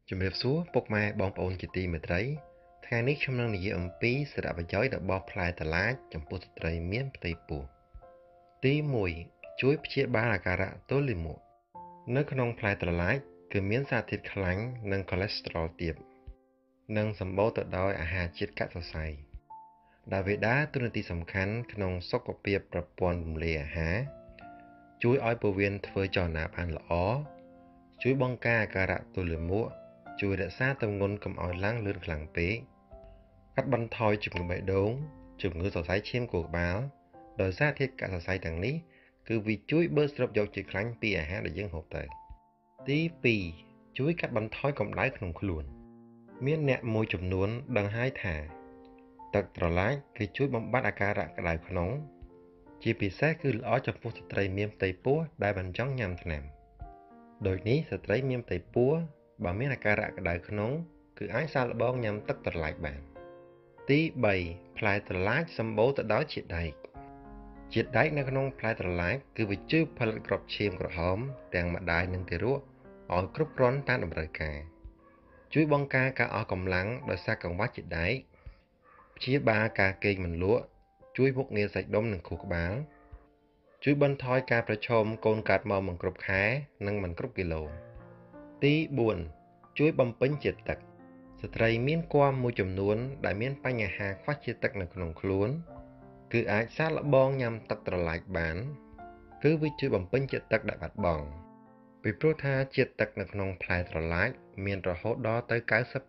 ជំរាបសួរពុកម៉ែបងប្អូនជាទីមេត្រីថ្ងៃនេះខ្ញុំនឹងនិយាយអំពីសារៈប្រយោជន៍របស់ផ្លែត្រឡាចចំពោះស្ត្រីមានផ្ទៃពោះទី1ជួយព្យាបាលអាការៈទល់លាមកនៅក្នុងផ្លែត្រឡាចគឺមានសារធាតុខ្លាញ់និងខូលេស្តេរ៉ុលទាបនិងសម្បូរទៅដោយអាហារជាតិកាត់សរសៃដែលវាដើរតួនាទីសំខាន់ក្នុងសុខភាពប្រព័ន្ធរំលាយអាហារជួយឲ្យពោះវៀនធ្វើចលនាបានល្អជួយបង្ការអាការៈទល់លាមកជួយរក្សាទម្ងន់កុំឲ្យឡើងលឿនខ្លាំងពេកកាត់បន្ថយជំងឺបេះដូងជំងឺសរសៃឈាមខួរក្បាលដោយសារធាតុកសិកម្មទាំងនេះគឺវាជួយបឺតស្រូបយកជាតិខ្លាញ់ពីអាហារដែលយើងហូបទៅទី2ជួយកាត់បន្ថយកម្ដៅក្នុងខ្លួនមានអ្នកមួយចំនួនដឹងហើយថាទឹកត្រឡាចគឺជួយបំបត្តិអាការៈក្តៅក្នុងជាពិសេសគឺល្អចំពោះស្ត្រីមានផ្ទៃពោះដែលមិនចង់ញ៉ាំថ្នាំដូចនេះស្ត្រីមានផ្ទៃពោះបើមានអាការៈក្តៅក្នុងគឺអាចសាកល្បងញ៉ាំទឹកត្រឡាចបានទី3ផ្លែត្រឡាចសម្បូរទៅដោយជាតិដែកជាតិដែកនៅក្នុងផ្លែត្រឡាចគឺវាជួយផលិតគ្រាប់ឈាមក្រហមទាំងម្ដាយនិងទារកឲ្យគ្រប់គ្រាន់តាមតម្រូវការជួយបង្ការការអស់កម្លាំងដោយសារកង្វះជាតិដែកព្យាបាលការគេងមិនលក់ជួយមុខងារសាច់ដុំនិងខួរក្បាលជួយបន្ថយការប្រឈមកូនកើតមកមិនគ្រប់ខែនិងមិនគ្រប់គីឡូទី4ជួយបំពេញជាតិទឹកស្ត្រីមានគភ៌មួយចំនួនដែលមានបញ្ហាខ្វះជាតិទឹកនៅក្នុងខ្លួនគឺអាចសាកល្បងញ៉ាំទឹកត្រឡាចបានគឺវាជួយបំពេញជាតិទឹកដែលបាត់បង់ពីព្រោះថាជាតិទឹកនៅក្នុងផ្លែត្រឡាចមានរហូតដល់ទៅ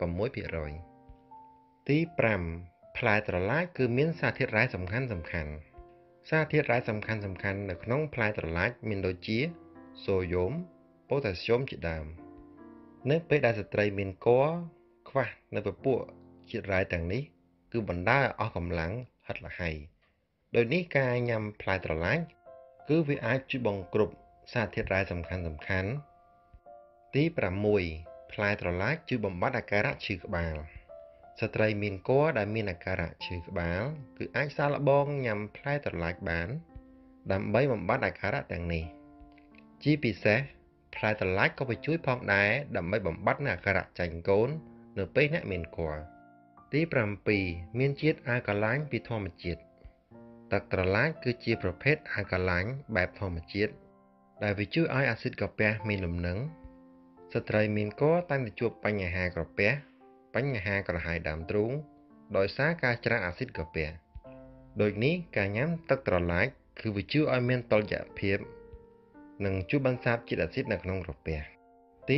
96% ទី5ផ្លែត្រឡាចគឺមានសារធាតុរ៉ែសំខាន់សារធាតុរ៉ែសំខាន់នៅក្នុងផ្លែត្រឡាចមានដូចជាសូដ្យូមប៉ូតាស្យូមជាដើមនៅពេលដែលស្ត្រីមានគភ៌ខ្វះនៅពពួកជាតិរ៉ែទាំងនេះគឺបណ្ដាលឲ្យអស់កម្លាំងហិតល្ហៃដោយនេះការញ៉ាំផ្លែត្រឡាចគឺវាអាចជួយបង្គ្រប់សារធាតុរ៉ែសំខាន់ទី6ផ្លែត្រឡាចជួយបំបត្តិអាការៈឈឺក្បាលស្ត្រីមានគភ៌ដែលមានអាការៈឈឺក្បាលគឺអាចសាកល្បងញ៉ាំផ្លែត្រឡាចបានដើម្បីបំបត្តិអាការៈទាំងនេះជាពិសេសផ្លែត្រឡាចក៏វាជួយផងដែរដើម្បីបំបត្តិនូវអាការៈចាញ់កូននៅពេលអ្នកមានគភ៌ទី7មានជាតិអាល់កាឡាញពីធម្មជាតិទឹកត្រឡាចគឺជាប្រភេទអាល់កាឡាញបែបធម្មជាតិដែលវាជួយឲ្យអាស៊ីតកាពះមានលំនឹងស្ត្រីមានគភ៌តែងតែជួបបញ្ហាក្រពះបញ្ហាក្រហាយដើមទ្រូងដោយសារការច្រើនអាស៊ីតកាពះដូចនេះការញ៉ាំទឹកត្រឡាចគឺវាជួយឲ្យមានតុល្យភាពនិងជួយបន្សាបជាតិអាស៊ីតនៅក្នុងក្រពះទី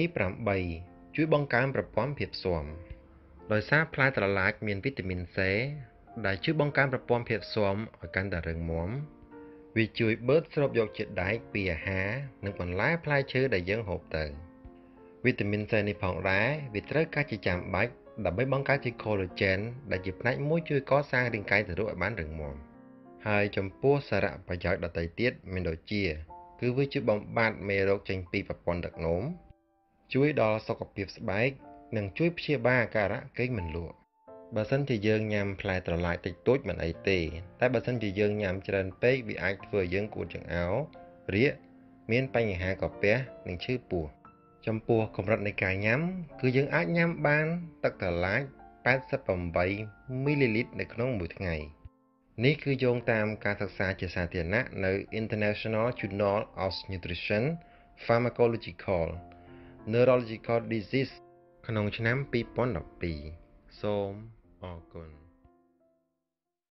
8ជួយបង្កើនប្រព័ន្ធភាពស៊ាំដោយសារផ្លែត្រឡាចមានវីតាមីន C ដែលជួយបង្កើនប្រព័ន្ធភាពស៊ាំឲ្យកាន់តែរឹងមាំវាជួយបឺតស្រូបយកជាតិដែកពីអាហារនិងបន្លែផ្លែឈើដែលយើងហូបទៅវីតាមីន C នេះផងដែរវាត្រូវការជាចាំបាច់ដើម្បីបង្កើតជា collagen ដែលជាផ្នែកមួយជួយកសាងរាងកាយទារកឲ្យបានរឹងមាំហើយចំពោះសារៈប្រយោជន៍ដទៃទៀតមានដូចជាគឺវាជួយបំបត្តិមេរោគចេញពីប្រព័ន្ធទឹកនោមជួយដល់សុខភាពស្បែកនិងជួយព្យាបាលអាការៈគេងមិនលក់បើសិនជាយើងញ៉ាំផ្លែត្រឡាចតិចតួចមិនអីទេតែបើសិនជាយើងញ៉ាំច្រើនពេកវាអាចធ្វើឲ្យយើងក្អួតចង្អោររាគមានបញ្ហាក្រពះនិងឈឺពោះចំពោះកម្រិតនៃការញ៉ាំគឺយើងអាចញ៉ាំបានទឹកត្រឡាច88មីលីលីត្រនៅក្នុងមួយថ្ងៃនេះគឺយោងតាមការសិក្សាជាសាធារណៈនៅ International Journal of Nutrition Pharmacological Neurological Disease ក្នុងឆ្នាំ2012សូមអរគុណ